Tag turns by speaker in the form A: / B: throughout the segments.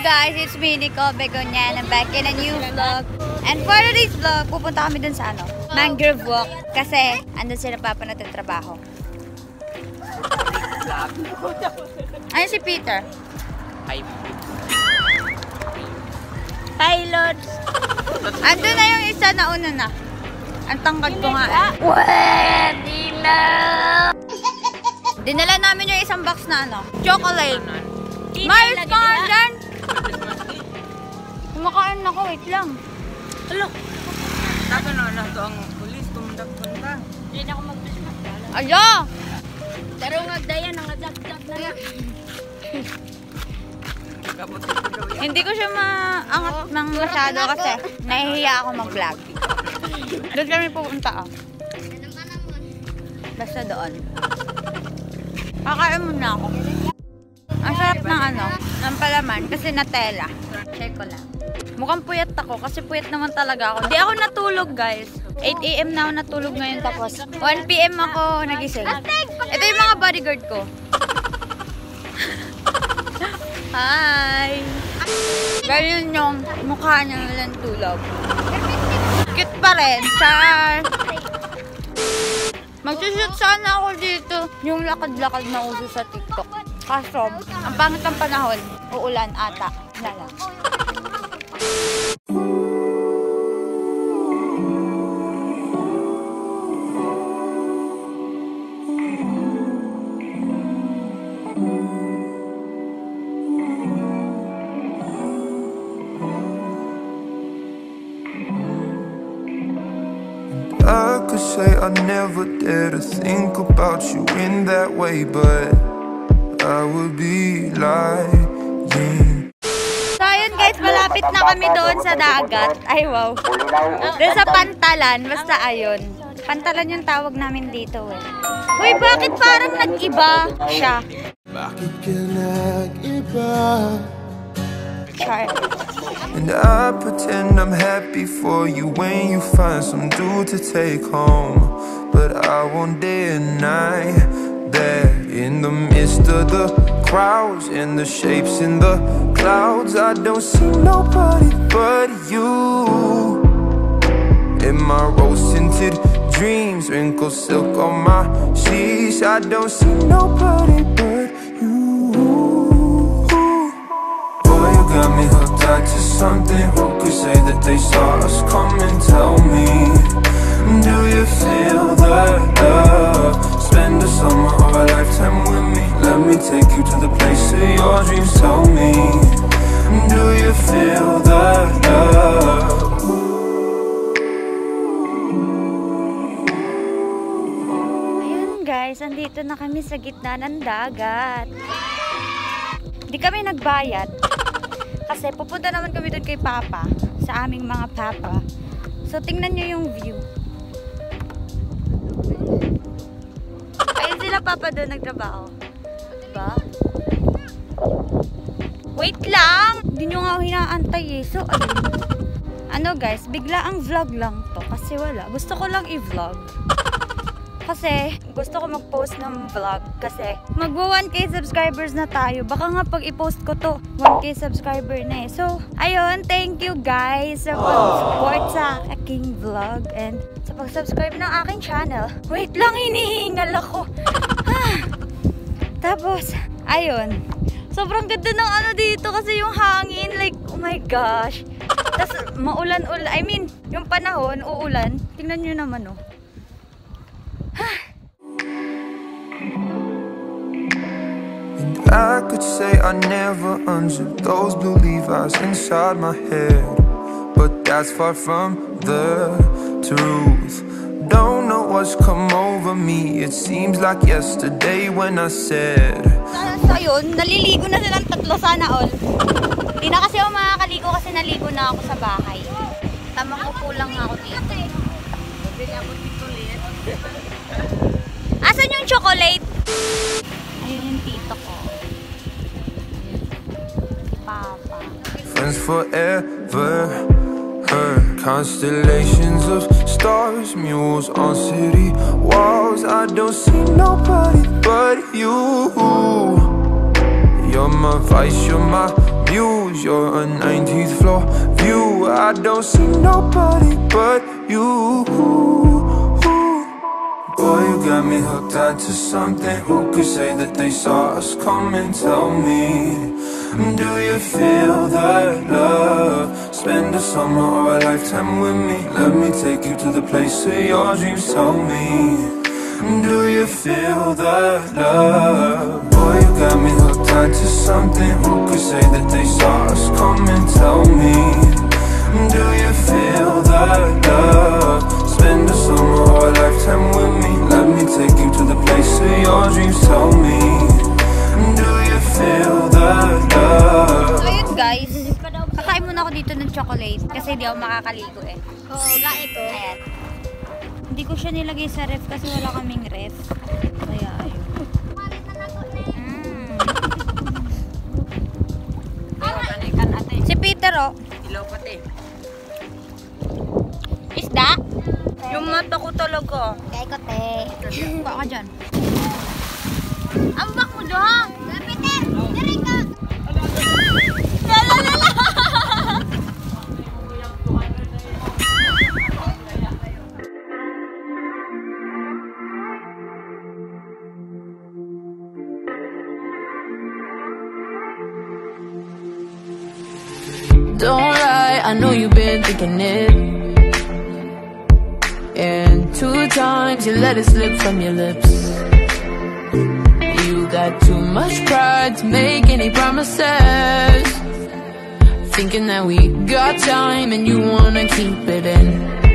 A: guys, it's me, Nicole Begonyan. I'm back in a new vlog. And for today's vlog, pupunta kami dun sa Mangrove Walk. Kasi andun sila papa nagtatrabaho. Ayun si Peter.
B: Hi.
A: Hi, Lods. Andun na yung isa na una na. Ang tangkad ko nga. Pwede na! Dinala namin yung isang box na chocolate. Mars ka nga dyan! Kumakain ako, wait lang.
B: Hello. Taka na to ang pulis, tumundak punta.
C: Hindi na ako mag-bismak.
A: Ayo!
C: Pero nga dayan, nangadagdag na nga.
A: Hindi ko siya maangat ng masyado kasi nahihiya ako mag-vlog. Doon kami pupunta Basta doon. Kakain muna ako. Ang sarap ng ng palaman kasi natela. Check ko lang. Mukhang puyat ako kasi puyat naman talaga ako. Di ako natulog guys. 8 AM na ako natulog ngayon tapos 1 PM ako nagising. Ito yung mga bodyguard ko. Hi! Ganyan yung mukha niya nalang tulog. Cute pa rin. Char! Magsushoot sana ako dito. Yung lakad-lakad na uso sa TikTok. Kaso, ang pangit ng panahon, uulan ata. Lala.
D: I could say I never dare to think about you in that way, but I would be lying.
A: So ayun guys, malapit na kami doon sa dagat. Ay wow. Doon sa Pantalan, basta ayun. Pantalan yung tawag namin dito Uy, bakit parang nag-iba siya?
D: Bakit ka nag-iba?
A: Char.
D: And I pretend I'm happy for you when you find some dude to take home. But I won't deny that in the midst of the crowds and the shapes in the clouds, I don't see nobody but you. In my rose-tinted dreams, wrinkled silk on my sheets, I don't see nobody but you. Boy, you got me hooked to something. Who could say that they saw us coming? Tell me, do you feel the love? Spend a summer or a lifetime with me. Let me take you to the place of your dreams. Tell me, do you feel the love?
A: Ayun guys, andito na kami sa gitna ng dagat. Di kami nagbayad. Kasi pupunta naman kami doon kay Papa, sa aming mga Papa. So, tingnan nyo yung view. Ayun sila Papa doon nagtrabaho. Diba? Wait lang! Hindi nyo nga ako hinaantay So, ayun. Guys, bigla ang vlog lang to. Kasi wala. Gusto ko lang i-vlog. Kasi gusto ko mag-post ng vlog kasi magwa 1K subscribers na tayo. Baka nga pag i-post ko to 1K subscriber na So, ayun, thank you guys sa pag-support sa aking vlog and sa pag-subscribe ng aking channel. Wait lang, hinihingal ako. Tapos, ayun. Sobrang ganda ng dito kasi yung hangin. Like, oh my gosh. Tapos, maulan-ulan. I mean, yung panahon, uulan. Tingnan nyo naman
D: And I could say I never unzipped those blue Levi's inside my head, but that's far from the truth. Don't know what's come over me. It seems like yesterday when I said
A: So yun, naliligo na silang tatlo sana all. Hindi na kasi ako makakaligo kasi naligo na ako sa bahay. Tamang upo lang ako dito. Asan yung chocolate? Ayun yung tito ko. Papa.
D: friends forever. Her constellations of stars, mules on city walls. I don't see nobody but you. You're my vice, you're my views. You're a 19th floor view. I don't see nobody but you. Boy, you got me hooked onto something. Who could say that they saw us coming? Tell me, do you feel that love? Spend a summer or a lifetime with me. Let me take you to the place of your dreams. Tell me, do you feel that love? Boy, you got me hooked onto something. Who could say that they saw us coming? Tell me, do you feel that love? Spend a summer or a lifetime with me. Let me take you to the place of your dreams. Tell me, do you feel that love?
A: So yun guys, kakain muna ako dito ng chocolate kasi hindi ako makakaligo eh.
C: Oo, gaya ko.
A: Ayan. Hindi ko siya nilagay sa ref kasi wala kaming ref. Kaya ayun. Si Peter oh.
B: Ilaw pati.
A: Isda?
B: Yung mata ko talaga.
A: Kaya ko te. Baka dyan. Ang bak mo doon. Peter! Dari ka! Lalalala!
E: Don't lie, I know you've been thinking it. And 2 times you let it slip from your lips. You got too much pride to make any promises. Thinking that we got time and you wanna keep it in.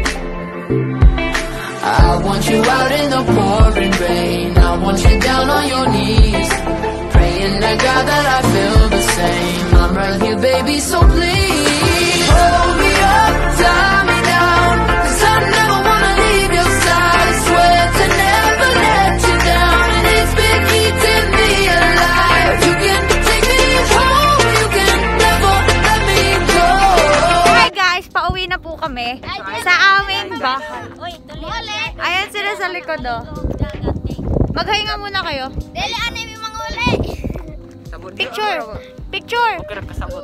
E: I want you out in the pouring rain. I want you down on your knees, praying to God that I feel the same. I'm right here, baby, so please hold me up, tie me down, 'cause I never wanna leave your side. I swear to never let you down, and it's been keeping me alive. You can take me home, you can never let me go.
A: Hi guys, pauwi na po kami sa aming bahay.
C: Uy, tuloy.
A: Ayan sila sa likod oh. Maghinga muna kayo.
C: Dali, ano yung mga uli?
B: Sabon.
A: Picture! Picture!
B: Kira kasabot.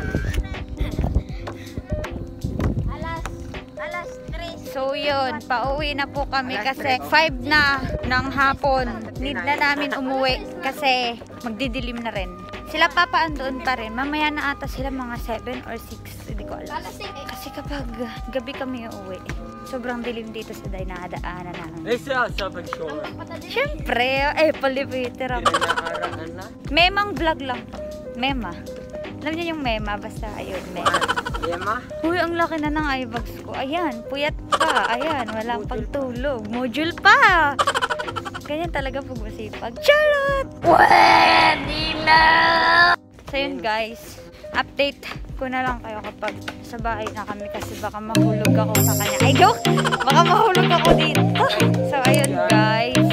C: Alas 3.
A: So yun, pauwi na po kami kasi 5 na ng hapon. Need na namin umuwi kasi magdidilim na rin. Sila papa andoon pa rin. Mamaya na ata sila mga 7 or 6. Hindi ko alam. Kasi kapag gabi kami uuwi, sobrang dilim dito sa dinadaanan namin.
B: Ay, sa Sabag Shore.
A: Siyempre, palipiter ako.
B: Pinaarangan na.
A: Memang vlog lang to. Mema. Alam niyo yung mema, basta ayun, mema.
B: Yema?
A: Uy, ang laki na ng eyebags ko. Ayan, puyat pa. Ayan, walang pagtulog. Module pa. Ganyan talaga pag masipag. Charot! Pwede na! So yun guys, update ko na lang kayo kapag sa bahay na kami kasi baka mahulog ako sa kanya. Ay, joke! Baka mahulog ako dito. So ayun guys.